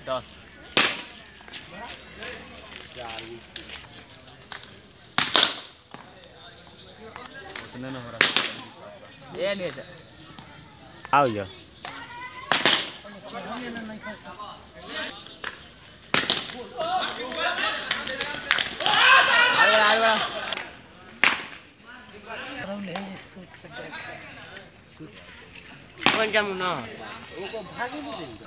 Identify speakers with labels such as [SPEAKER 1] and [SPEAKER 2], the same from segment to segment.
[SPEAKER 1] 10 उतने न हो रहा ये नहीं है आओ यो कौन जामु ना वो को भागी नहीं देंगे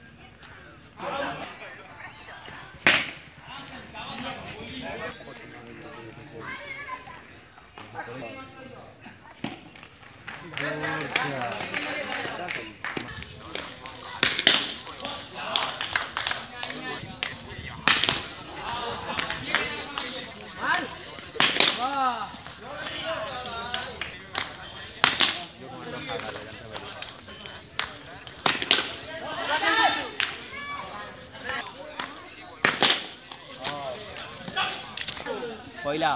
[SPEAKER 1] पहिला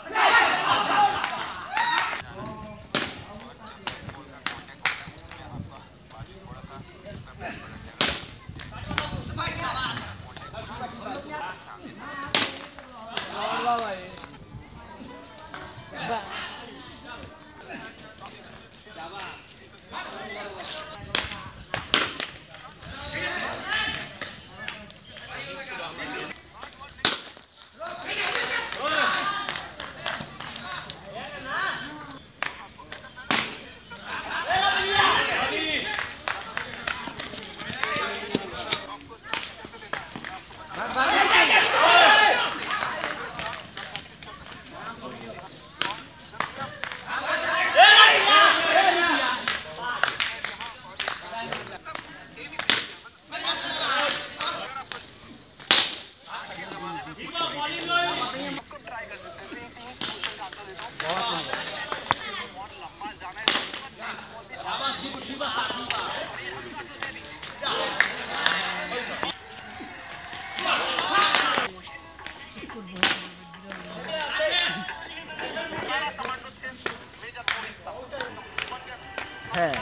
[SPEAKER 1] है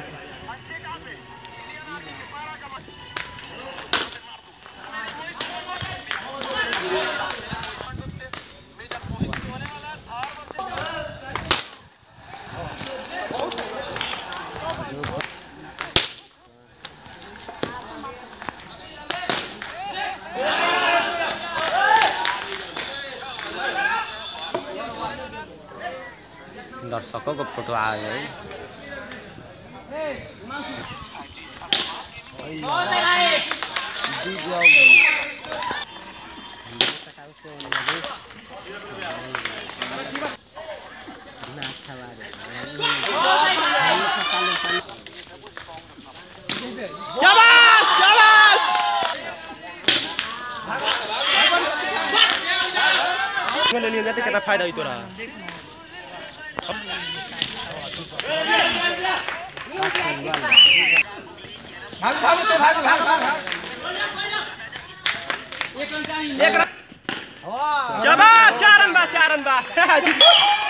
[SPEAKER 1] दर्शकों को फोटो आ गए ले लियो जाते कितना फायदा हुई तोरा भाग भाग तो भाग भाग भाग एक रन चाहिए एक रन शाबाश 4 रन बा